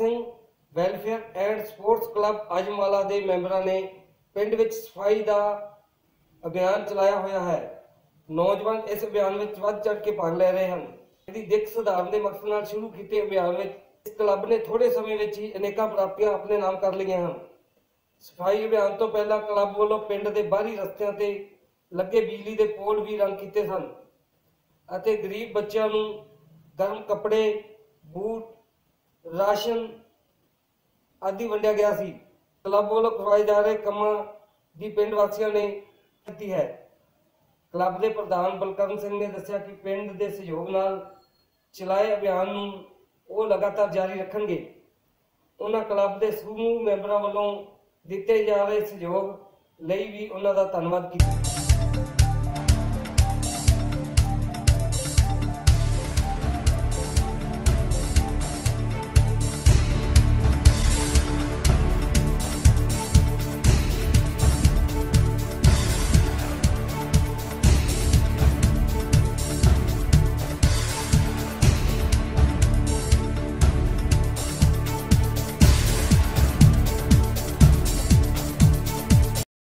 Singh welfare and sports club Azamwala के मैंबरां ने पिंड विच सफाई का अभियान चलाया होया है। नौजवान इस अभियान में वध चढ़ के भाग ले रहे हैं। यदि दिख सुधार के मकसद नाल शुरू किए अभियान में इस क्लब ने थोड़े समय में ही अनेक प्राप्तियां अपने नाम कर लिया हैं। सफाई अभियान तो पहला क्लब वालों पिंड के बाहरी रस्तियां ते लगे बिजली के पोल भी रंग किए सन अते गरीब बच्चों को गर्म कपड़े, बूट, राशन आदि वंडिया गया सी। क्लब वालों करवाए जा रहे कामों की पिंड वासियों ने की है। क्लब के प्रधान बलकरण सिंह ने दस्सिया कि पिंड के सहयोग नाल चलाए अभियान नूं वो लगातार जारी रखेंगे। उन्होंने क्लब के समूह मैंबरों वालों दिते जा रहे सहयोग लई भी उन्हों का धन्यवाद किया।